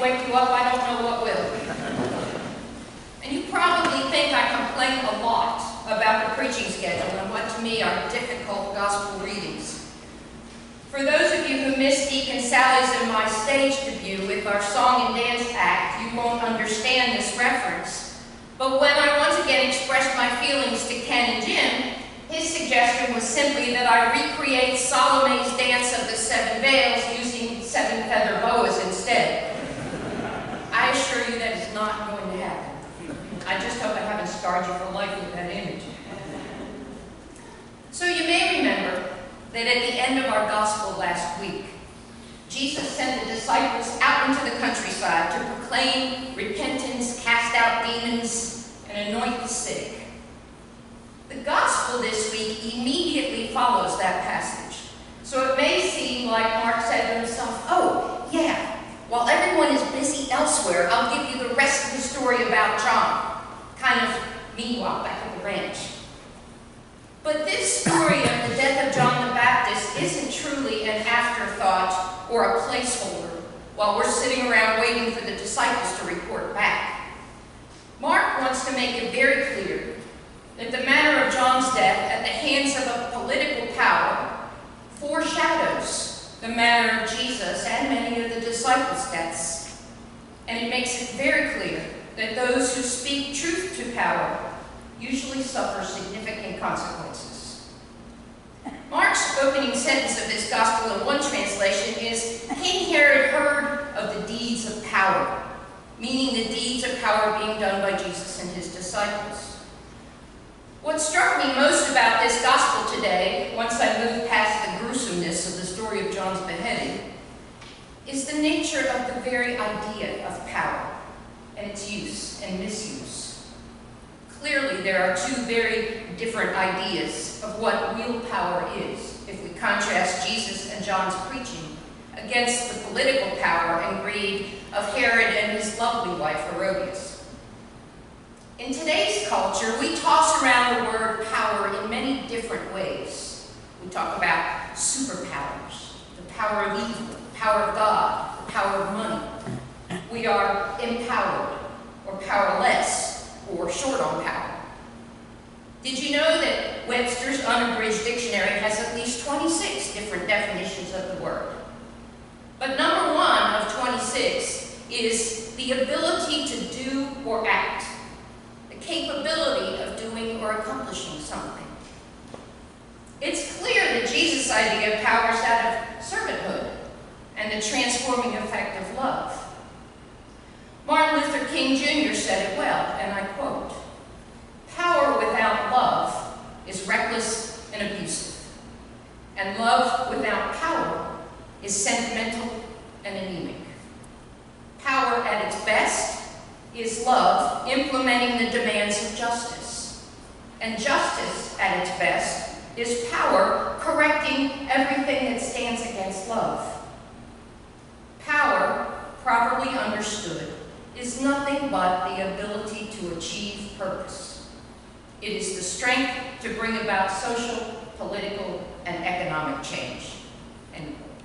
wake you up, I don't know what will. And you probably think I complain a lot about the preaching schedule and what to me are difficult gospel readings. For those of you who missed Deacon Sally's and my stage debut with our song and dance act, you won't understand this reference. But when I once again expressed my feelings to Ken and Jim, his suggestion was simply that I recreate Salome's dance of the 7 veils using 7 feather boas instead. I assure you that is not going to happen. I just hope I haven't scarred you for life with that image. So you may remember that at the end of our gospel last week, Jesus sent the disciples out into the countryside to proclaim repentance, cast out demons, and anoint the sick. The gospel this week immediately follows that passage. So it may seem like Mark said to himself, oh, yeah, while everyone is busy elsewhere, I'll give you the rest of the story about John. Kind of meanwhile back at the ranch. But this story of the death of John the Baptist isn't truly an afterthought or a placeholder while we're sitting around waiting for the disciples to report back. Mark wants to make it very clear that the manner of John's death at the hands of a political power foreshadows the manner of Jesus and many of the disciples' deaths. And it makes it very clear that those who speak truth to power usually suffer significant consequences. Mark's opening sentence of this gospel in one translation is, King Herod heard of the deeds of power, meaning the deeds of power being done by Jesus and his disciples. What struck me most about this gospel today, once I moved past the gruesomeness of the story of John's beheading, is the nature of the very idea of power and its use and misuse. Clearly, there are two very different ideas of what real power is if we contrast Jesus and John's preaching against the political power and greed of Herod and his lovely wife Herodias. In today's culture, we toss around the word power in many different ways. We talk about superpowers, the power of evil, the power of God, the power of money. We are empowered or powerless or short on power. Did you know that Webster's Unabridged Dictionary has at least 26 different definitions of the word? But number 1 of 26 is the ability to do or act, the capability of doing or accomplishing something. It's clear that Jesus' idea of power is that of servanthood and the transforming effect of love. Martin Luther King Jr. said it well, and I quote, "Power without love is reckless and abusive, and love without power is sentimental and anemic. Power at its best is love implementing the demands of justice, and justice at its best is power correcting everything that stands against love. Power, properly understood, is nothing but the ability to achieve purpose. It is the strength to bring about social, political, and economic change." End quote.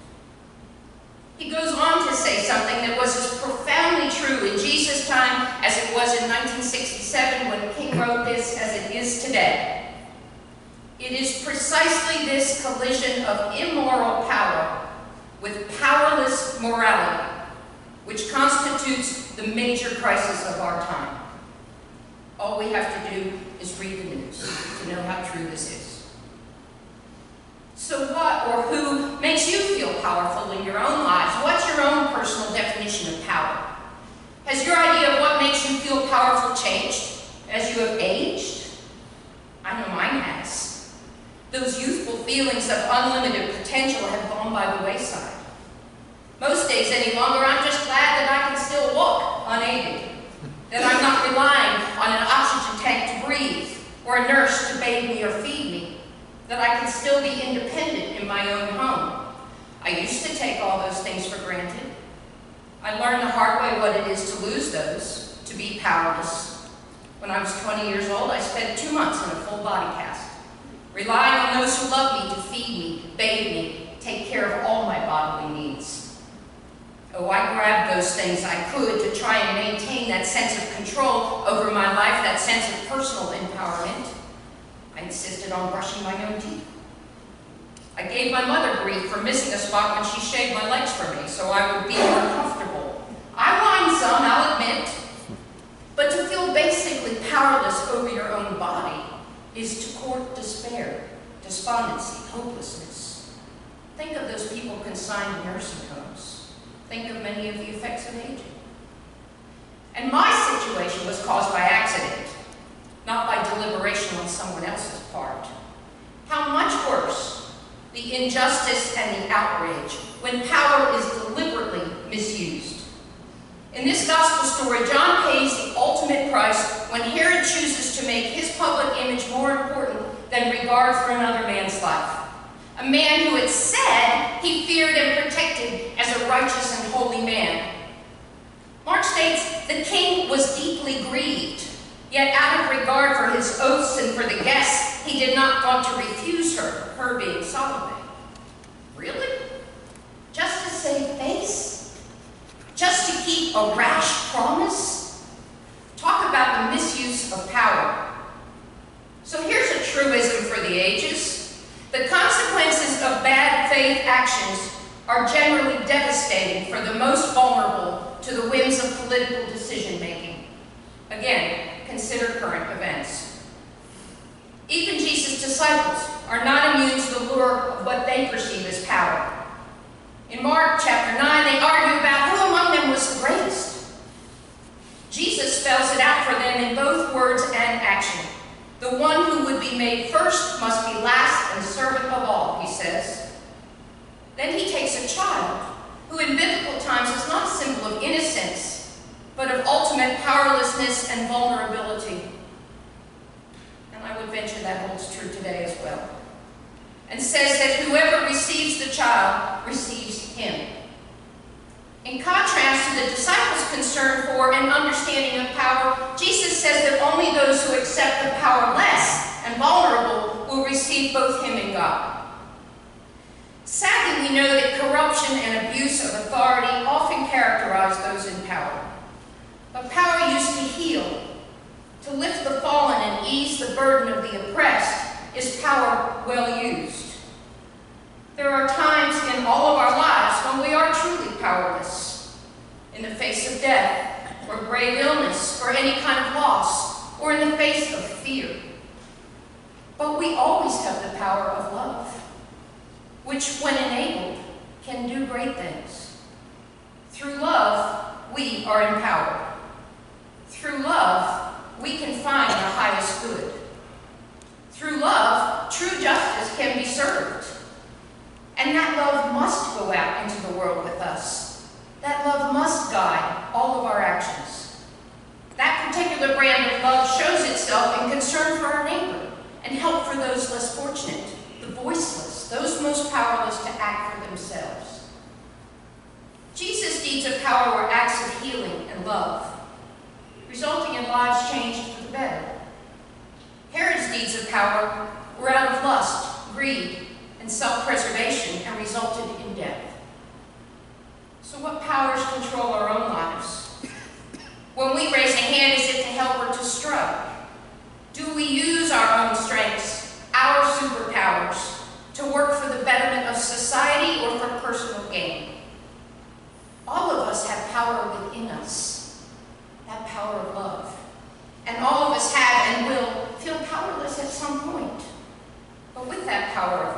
He goes on to say something that was as profoundly true in Jesus' time as it was in 1967 when King wrote this as it is today. It is precisely this collision of immoral power with powerless morality which constitutes the major crisis of our time. All we have to do is read the news to know how true this is. So what or who makes you feel powerful in your own lives? What's your own personal definition of power? Has your idea of what makes you feel powerful changed as you have aged? I know mine has. Those youthful feelings of unlimited potential have gone by the wayside. Most days any longer, I'm just glad that I can still walk unaided, that I'm not relying on an oxygen tank to breathe, or a nurse to bathe me or feed me, that I can still be independent in my own home. I used to take all those things for granted. I learned the hard way what it is to lose those, to be powerless. When I was 20 years old, I spent 2 months in a full body cast, relying on those who love me to feed me, bathe me, take care of all my bodily needs. Oh, I grabbed those things I could to try and maintain that sense of control over my life, that sense of personal empowerment. I insisted on brushing my own teeth. I gave my mother grief for missing a spot when she shaved my legs for me so I would be more comfortable. I whined some, I'll admit. But to feel basically powerless over your own body is to court despair, despondency, hopelessness. Think of those people consigned to nursing homes. Think of many of the effects of aging. And my situation was caused by accident, not by deliberation on someone else's part. How much worse the injustice and the outrage when power is deliberately misused. In this gospel story, John pays the ultimate price when Herod chooses to make his public image more important than regard for another man's life. A man who had said he feared and protected as a righteous and holy man. Mark states the king was deeply grieved, yet out of regard for his oaths and for the guests, he did not want to refuse her being Salome. Really? Just to save face? Just to keep a rash promise? Talk about the misuse of power. So here's a truism for the ages. The consequences of bad faith actions are generally devastating for the most vulnerable to the whims of political decision-making. Again, consider current events. Even Jesus' disciples are not immune to the lure of what they perceive as power. In Mark chapter 9, they argue about who among them was the greatest. Jesus spells it out for them in both words and action. The one who would be made first must be last and servant of all, he says. Then he takes a child, who in biblical times is not a symbol of innocence, but of ultimate powerlessness and vulnerability. And I would venture that holds true today as well. And says that whoever receives the child receives him. In contrast to the disciples' concern for and understanding of power, Jesus says that only those who accept the powerless and vulnerable will receive both him and God. Sadly, we know that corruption and abuse of authority often characterize those in power. But power used to heal, to lift the fallen and ease the burden of the oppressed, is power well used. There are times in all of our lives when we are truly powerless. In the face of death, or grave illness, or any kind of loss, or in the face of fear. But we always have the power of love, which, when enabled, can do great things. Through love, we are empowered. Through love, we can find the highest good. Through love, true justice can be served. And that love must go out into the world with us. That love must guide all of our actions. That particular brand of love shows itself in concern for our neighbor and help for those less fortunate, the voiceless, those most powerless to act for themselves. Jesus' deeds of power were acts of healing and love, resulting in lives changed for the better. Herod's deeds of power were out of lust, greed, and self-preservation and resulted in death. So what powers control our own lives? When we raise a hand, is it to help or to strike? Do we use our own strengths, our superpowers, to work for the betterment of society or for personal gain? All of us have power within us, that power of love. And all of us have and will feel powerless at some point. But with that power